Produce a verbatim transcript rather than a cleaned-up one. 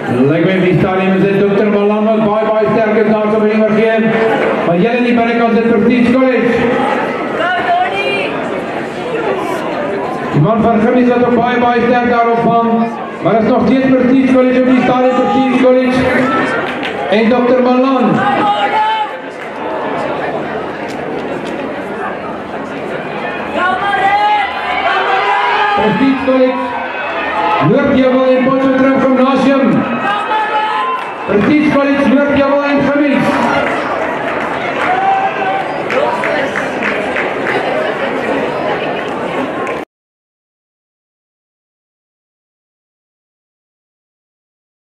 Lijkt me die staan in zit dokter Malan wat baie baie sterk is daar so by die markeer. Maar julle nie binnekant dit Prestige College. Die man van Gimmies wat ook baie baie sterk daarop hang. Maar is nog steeds Prestige College op die staan in Prestige College. En dokter Malan. Prestige College. Noordjewel en Potso terug van